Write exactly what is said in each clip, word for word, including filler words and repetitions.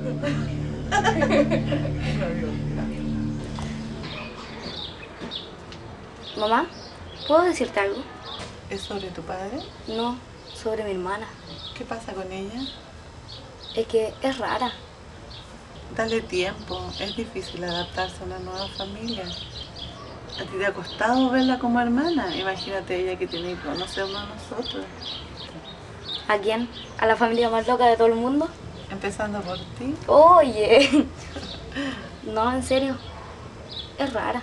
Mamá, ¿puedo decirte algo? ¿Es sobre tu padre? No, sobre mi hermana. ¿Qué pasa con ella? Es que es rara. Dale tiempo, es difícil adaptarse a una nueva familia. ¿A ti te ha costado verla como hermana? Imagínate ella que tiene que conocernos a nosotros. ¿A quién? ¿A la familia más loca de todo el mundo? Empezando por ti. Oye, no, en serio, es rara.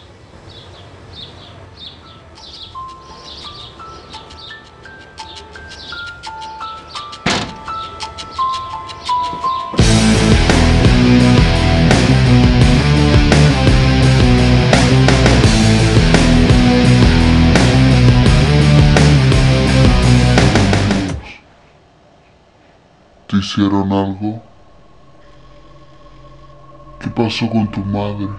¿Te hicieron algo? ¿Qué pasó con tu madre?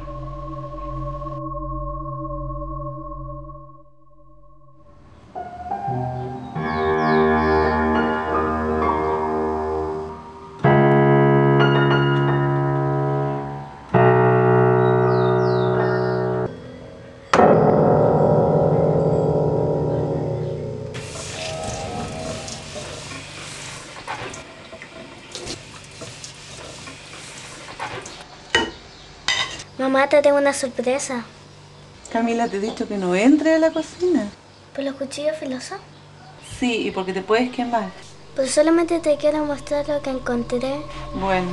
Mamá, te tengo una sorpresa. Camila, te he dicho que no entre a la cocina. ¿Por los cuchillos filosos? Sí, y porque te puedes quemar. Pues solamente te quiero mostrar lo que encontré. Bueno.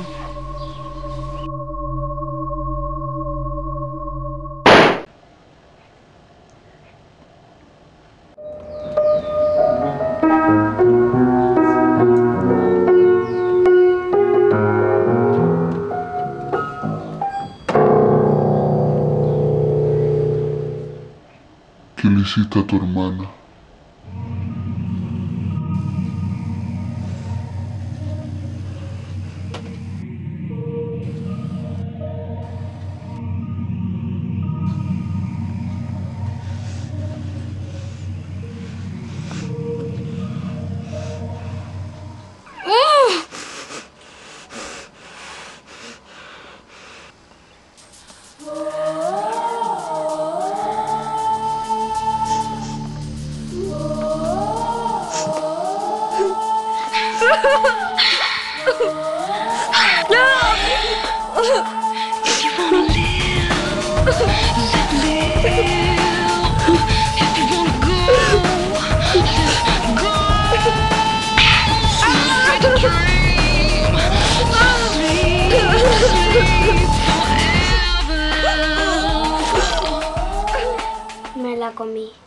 ¿Qué le hiciste a tu hermana? Me la comí.